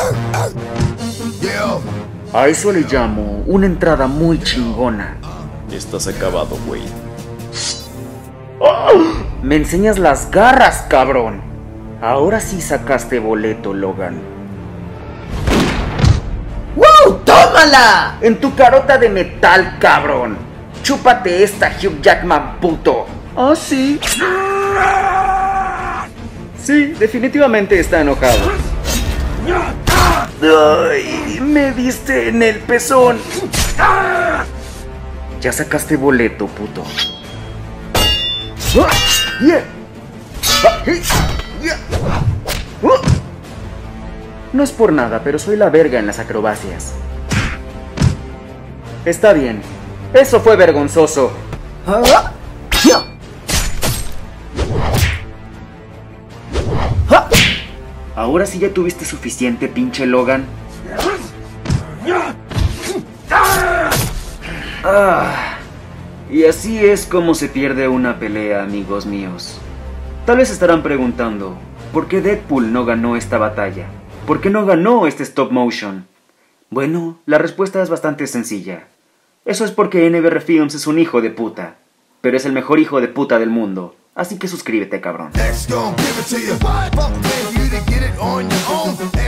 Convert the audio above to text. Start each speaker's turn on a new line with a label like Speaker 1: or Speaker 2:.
Speaker 1: A eso le llamo una entrada muy chingona.
Speaker 2: Estás acabado, güey.
Speaker 1: Me enseñas las garras, cabrón. Ahora sí sacaste boleto, Logan. ¡Wow! ¡Tómala! En tu carota de metal, cabrón. Chúpate esta, Hugh Jackman, puto. ¿Ah, sí? Sí, definitivamente está enojado. ¡Ay! Me diste en el pezón. Ya sacaste boleto, puto. No es por nada, pero soy la verga en las acrobacias. Está bien. Eso fue vergonzoso. Ahora sí ya tuviste suficiente, pinche Logan. Y así es como se pierde una pelea, amigos míos. Tal vez estarán preguntando, ¿por qué Deadpool no ganó esta batalla? ¿Por qué no ganó este stop motion? Bueno, la respuesta es bastante sencilla. Eso es porque NBR Films es un hijo de puta, pero es el mejor hijo de puta del mundo. Así que suscríbete, cabrón.